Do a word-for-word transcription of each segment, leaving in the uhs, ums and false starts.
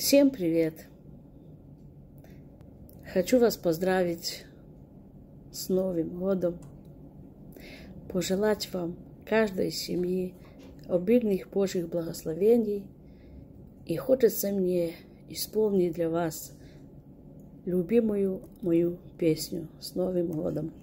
Всем привет! Хочу вас поздравить с Новым годом, пожелать вам, каждой семьи, обильных Божьих благословений. И хочется мне исполнить для вас любимую мою песню с Новым годом.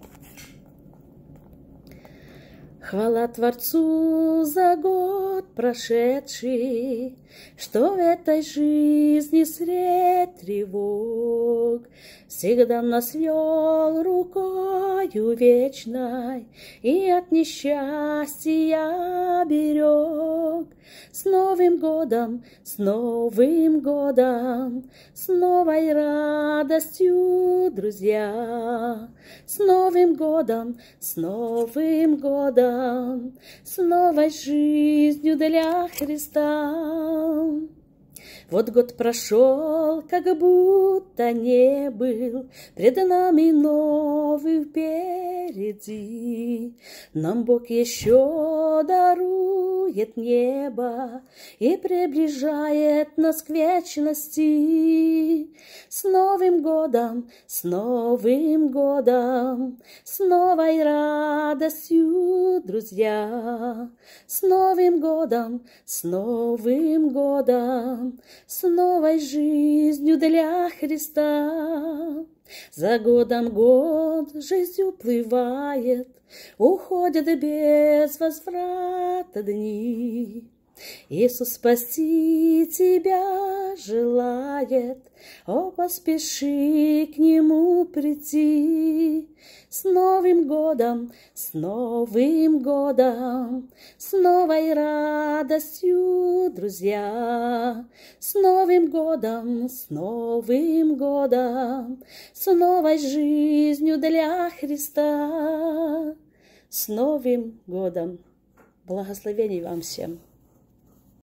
Хвала Творцу за год прошедший, что в этой жизни средь тревог всегда нас вел рукою вечной и от несчастья берег. С Новым годом, с Новым годом, с новой радостью, друзья, с Новым годом, с Новым годом, с новой жизнью для Христа. Вот год прошел, как будто не был, пред нами новый впереди. Нам Бог еще дарует небо и приближает нас к вечности. С Новым годом, с Новым годом, с новой радостью, друзья, с Новым годом, с Новым годом, с новой жизнью для Христа. За годом год жизнь уплывает, уходят без возврата дни. Иисус спасти тебя желает, о, поспеши к Нему прийти. С Новым годом, с Новым годом, с новой радостью, друзья, с Новым годом, с Новым годом, с новой жизнью для Христа. С Новым годом! Благословений вам всем!